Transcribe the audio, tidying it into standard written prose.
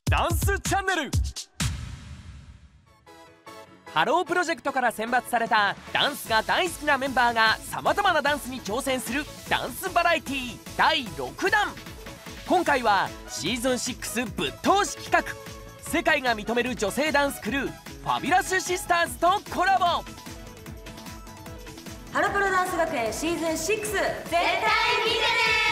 ダンスチャンネル。ハロープロジェクトから選抜されたダンスが大好きなメンバーがさまざまなダンスに挑戦するダンスバラエティ第6弾。今回はシーズン6ぶっ通し企画、世界が認める女性ダンスクルーファビュラスシスターズとコラボ。 ハロプロダンス学園シーズン6、絶対見てね。